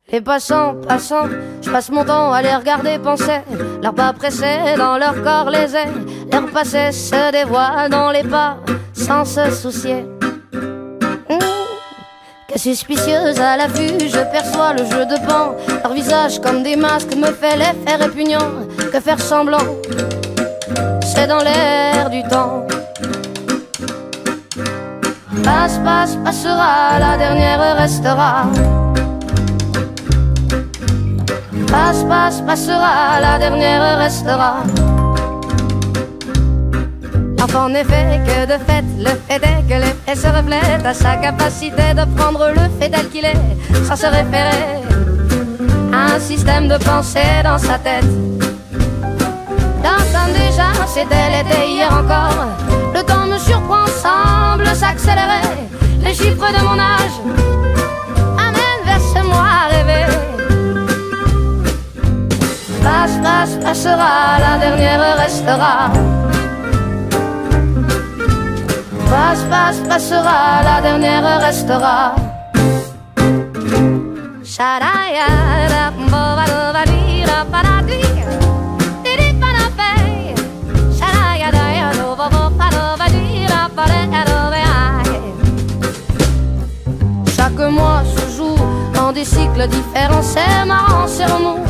Les passants, je passe mon temps à les regarder penser. Leurs pas pressés dans leur corps les ailes. Leur passé se dévoile dans les pas sans se soucier. Que suspicieuse à l'affût, je perçois le jeu de pan. Leur visage comme des masques me fait l'effet répugnant. Que faire semblant, c'est dans l'air du temps. Passe, passera, la dernière restera. Passe, passera, la dernière restera. Enfin, en effet, que de fait, le fait est que l'effet se reflète à sa capacité de prendre le fait tel qu'il est, sans se référer à un système de pensée dans sa tête. D'entendre déjà, c'était l'été hier encore. Le temps me surprend, semble s'accélérer. Les chiffres de mon âge amènent vers ce moi rêvé. Passe, passera, la dernière restera. Passe, passera, la dernière restera. Chaque mois se joue dans des cycles différents. C'est marrant, c'est remous.